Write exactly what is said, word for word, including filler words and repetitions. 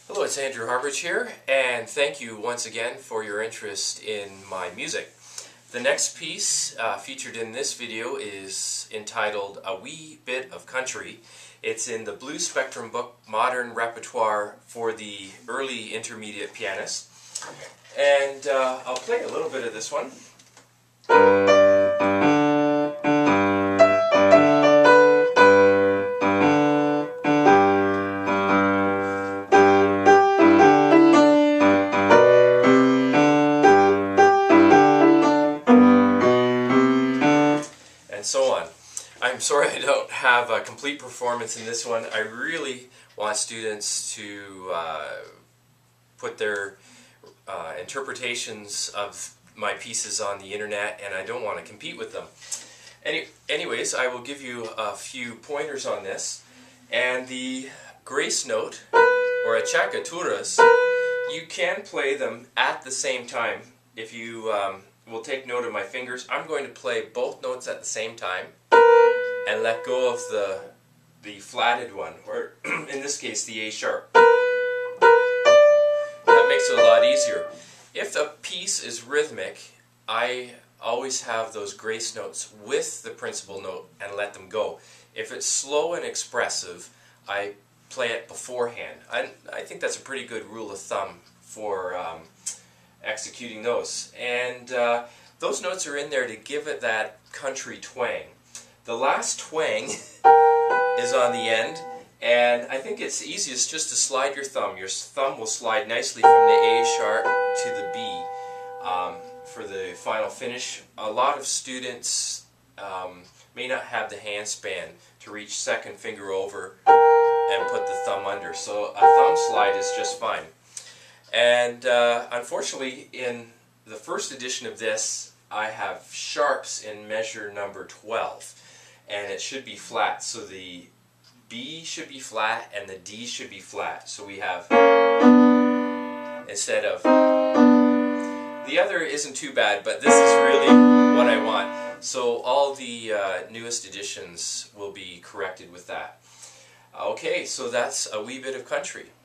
Hello, it's Andrew Harbridge here, and thank you once again for your interest in my music. The next piece uh, featured in this video is entitled A Wee Bit of Country. It's in the Blue Spectrum book, Modern Repertoire for the Early Intermediate Pianist. And uh, I'll play a little bit of this one. And so on. I'm sorry I don't have a complete performance in this one. I really want students to uh, put their uh, interpretations of my pieces on the internet, and I don't want to compete with them. Any, anyways, I will give you a few pointers on this. And the grace note, or achacaturas, you can play them at the same time. If you um, will take note of my fingers, I'm going to play both notes at the same time and let go of the, the flatted one, or in this case the A sharp. That makes it a lot easier. If the piece is rhythmic, I always have those grace notes with the principal note and let them go. If it's slow and expressive, I play it beforehand. I, I think that's a pretty good rule of thumb for um, executing those. And uh, those notes are in there to give it that country twang. The last twang is on the end, and I think it's easiest just to slide your thumb. Your thumb will slide nicely from the A sharp to the B um, for the final finish. A lot of students um, may not have the hand span to reach second finger over and put the thumb under, so a thumb slide is just fine. And uh, unfortunately, in the first edition of this, I have sharps in measure number twelve, and it should be flat, so the B should be flat and the D should be flat. So we have instead of. The other isn't too bad, but this is really what I want. So all the uh, newest editions will be corrected with that. Okay, so that's A Wee Bit of Country.